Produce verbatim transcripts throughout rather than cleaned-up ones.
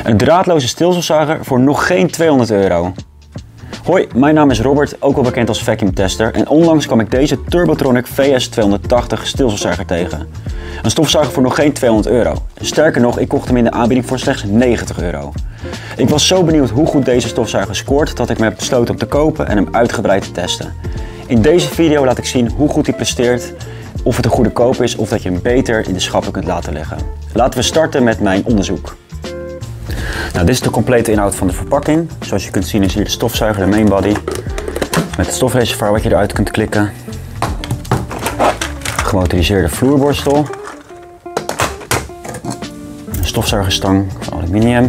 Een draadloze stilstofzuiger voor nog geen tweehonderd euro. Hoi, mijn naam is Robert, ook wel bekend als vacuum tester, en onlangs kwam ik deze Turbotronic V S tweehonderdtachtig stilstofzuiger tegen. Een stofzuiger voor nog geen tweehonderd euro. Sterker nog, ik kocht hem in de aanbieding voor slechts negentig euro. Ik was zo benieuwd hoe goed deze stofzuiger scoort dat ik me heb besloten om te kopen en hem uitgebreid te testen. In deze video laat ik zien hoe goed hij presteert, of het een goede koop is of dat je hem beter in de schappen kunt laten liggen. Laten we starten met mijn onderzoek. Nou, dit is de complete inhoud van de verpakking. Zoals je kunt zien is hier de stofzuiger, de main body, met het stofreservoir wat je eruit kunt klikken. Gemotoriseerde vloerborstel. Een stofzuigerstang van aluminium.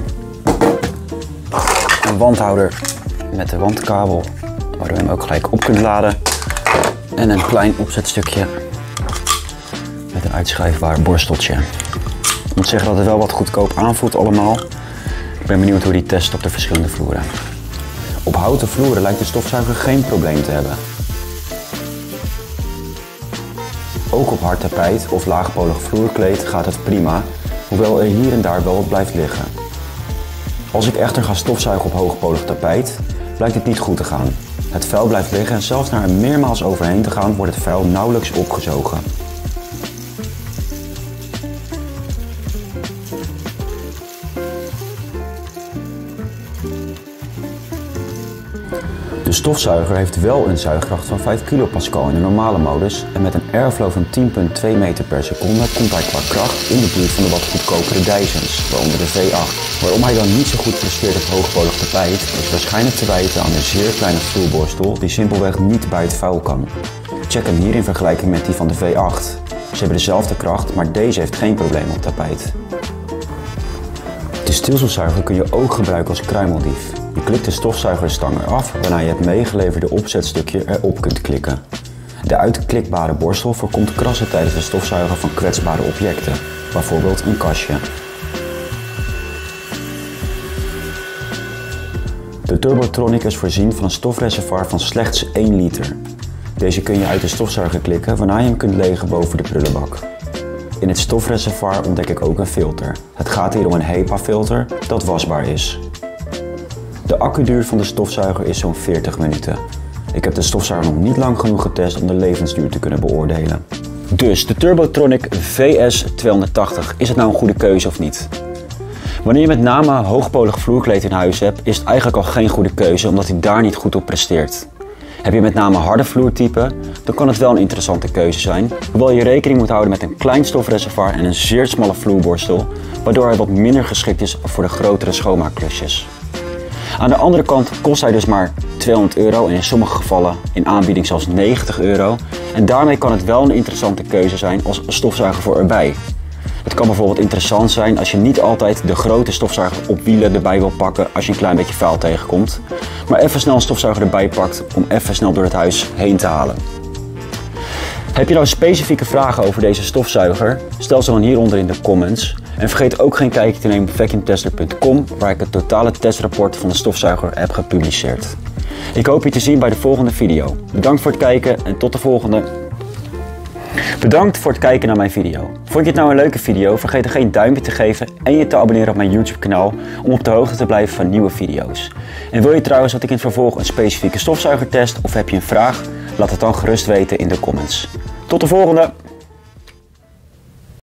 Een wandhouder met de wandkabel, waardoor je hem ook gelijk op kunt laden. En een klein opzetstukje met een uitschuifbaar borsteltje. Ik moet zeggen dat het wel wat goedkoop aanvoelt allemaal. Ik ben benieuwd hoe die test op de verschillende vloeren. Op houten vloeren lijkt de stofzuiger geen probleem te hebben. Ook op hard tapijt of laagpolig vloerkleed gaat het prima, hoewel er hier en daar wel wat blijft liggen. Als ik echter ga stofzuigen op hoogpolig tapijt, blijkt het niet goed te gaan. Het vuil blijft liggen en zelfs na er meermaals overheen te gaan wordt het vuil nauwelijks opgezogen. De stofzuiger heeft wel een zuigkracht van vijf kilopascal in de normale modus en met een airflow van tien komma twee meter per seconde komt hij qua kracht in de buurt van de wat goedkopere Dysons, waaronder de V acht. Waarom hij dan niet zo goed presteert op hoogpolig tapijt is waarschijnlijk te wijten aan de zeer kleine vloerborstel die simpelweg niet bij het vuil kan. Check hem hier in vergelijking met die van de V acht. Ze hebben dezelfde kracht, maar deze heeft geen probleem op tapijt. De stilstofzuiger kun je ook gebruiken als kruimeldief. Je klikt de stofzuigerstang eraf, waarna je het meegeleverde opzetstukje erop kunt klikken. De uitklikbare borstel voorkomt krassen tijdens het stofzuigen van kwetsbare objecten, bijvoorbeeld een kastje. De Turbotronic is voorzien van een stofreservoir van slechts één liter. Deze kun je uit de stofzuiger klikken, waarna je hem kunt legen boven de prullenbak. In het stofreservoir ontdek ik ook een filter. Het gaat hier om een HEPA filter dat wasbaar is. De accuduur van de stofzuiger is zo'n veertig minuten. Ik heb de stofzuiger nog niet lang genoeg getest om de levensduur te kunnen beoordelen. Dus de Turbotronic V S tweehonderdtachtig, is het nou een goede keuze of niet? Wanneer je met name hoogpolig vloerkleed in huis hebt, is het eigenlijk al geen goede keuze omdat hij daar niet goed op presteert. Heb je met name harde vloertypen, dan kan het wel een interessante keuze zijn, hoewel je rekening moet houden met een klein stofreservoir en een zeer smalle vloerborstel, waardoor hij wat minder geschikt is voor de grotere schoonmaakklusjes. Aan de andere kant kost hij dus maar tweehonderd euro en in sommige gevallen in aanbieding zelfs negentig euro. En daarmee kan het wel een interessante keuze zijn als stofzuiger voor erbij. Het kan bijvoorbeeld interessant zijn als je niet altijd de grote stofzuiger op wielen erbij wil pakken als je een klein beetje vuil tegenkomt. Maar even snel een stofzuiger erbij pakt om even snel door het huis heen te halen. Heb je nou specifieke vragen over deze stofzuiger? Stel ze dan hieronder in de comments. En vergeet ook geen kijkje te nemen op vacuum tester punt com, waar ik het totale testrapport van de stofzuiger heb gepubliceerd. Ik hoop je te zien bij de volgende video. Bedankt voor het kijken en tot de volgende. Bedankt voor het kijken naar mijn video. Vond je het nou een leuke video? Vergeet dan geen duimpje te geven en je te abonneren op mijn YouTube kanaal om op de hoogte te blijven van nieuwe video's. En wil je trouwens dat ik in het vervolg een specifieke stofzuiger test of heb je een vraag? Laat het dan gerust weten in de comments. Tot de volgende!